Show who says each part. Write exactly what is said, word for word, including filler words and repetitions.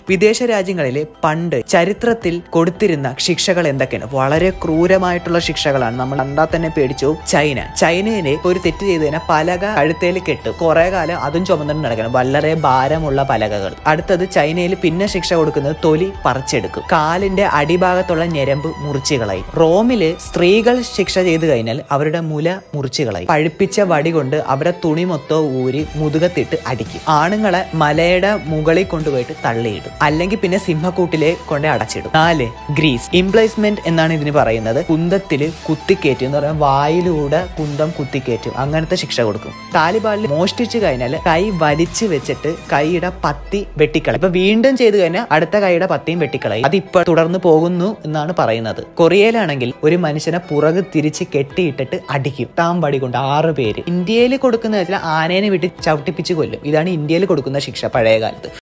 Speaker 1: വിദേശ രാജ്യങ്ങളിലെ പണ്ട് ചരിത്രത്തിൽ കൊടുത്തിരുന്ന ശിക്ഷകൾ എന്തൊക്കെയാണ്? വളരെ ക്രൂരമായിട്ടുള്ള ശിക്ഷകളാണ്. നമ്മൾ കണ്ടാൽ തന്നെ പേടിച്ചു. ചൈന ചൈനയിലെ ഒരു തെറ്റ് ചെയ്തതിനെ പലക കഴുത്തേൽ കെട്ട് കുറെ കാലം അതും ചുമന്നിട്ട് നടക്കണം, വളരെ ഭാരമുള്ള പലകകൾ. അടുത്തത് ചൈനയിൽ പിന്നെ ശിക്ഷ കൊടുക്കുന്നത് തൊലി പറിച്ചെടുക്കും, കാലിന്റെ അടിഭാഗത്തുള്ള ഞരമ്പ് മുറിച്ചു കളയും. റോമില് സ്ത്രീകൾ ശിക്ഷ ചെയ്തു കഴിഞ്ഞാൽ അവരുടെ മുല മുറിച്ചു കളയും. പഴുപ്പിച്ച വടി കൊണ്ട് അവരുടെ തുണി മൊത്തം ഊരി മുതുകത്തിട്ട് അടിക്കും. ആണുങ്ങളെ മലയുടെ മുകളിൽ കൊണ്ടുപോയിട്ട് തള്ളിയിടും, അല്ലെങ്കിൽ പിന്നെ സിംഹക്കൂട്ടിലെ കൊണ്ട് അടച്ചിടും. നാല് ഗ്രീസ് ഇംപ്ലേസ്മെന്റ് എന്നാണ് ഇതിന് പറയുന്നത്. കുന്തത്തില് കുത്തിക്കേറ്റും എന്ന് പറഞ്ഞാൽ വായിലൂടെ കുന്തം കുത്തിക്കേറ്റും, അങ്ങനത്തെ ശിക്ഷ കൊടുക്കും. താലിബാനിൽ മോഷ്ടിച്ചു കഴിഞ്ഞാൽ കൈ വലിച്ചു വെച്ചിട്ട് കൈയുടെ പത്തി വെട്ടിക്കളയും. ഇപ്പൊ വീണ്ടും ചെയ്തു കഴിഞ്ഞാൽ അടുത്ത കൈയുടെ പത്തിയും വെട്ടിക്കളയും. അതിപ്പോ തുടർന്ന് പോകുന്നു എന്നാണ് പറയുന്നത്. കൊറിയയിലാണെങ്കിൽ ഒരു മനുഷ്യനെ പുറകു തിരിച്ച് കെട്ടിയിട്ടിട്ട് അടിക്കും, താം വടി കൊണ്ട് ആറ് പേര്. ഇന്ത്യയിൽ കൊടുക്കുന്ന ആനേനെ വിട്ട് ചവിട്ടിപ്പിച്ച് കൊല്ലും. ഇതാണ് ഇന്ത്യയിൽ കൊടുക്കുന്ന ശിക്ഷ പഴയ കാലത്ത്.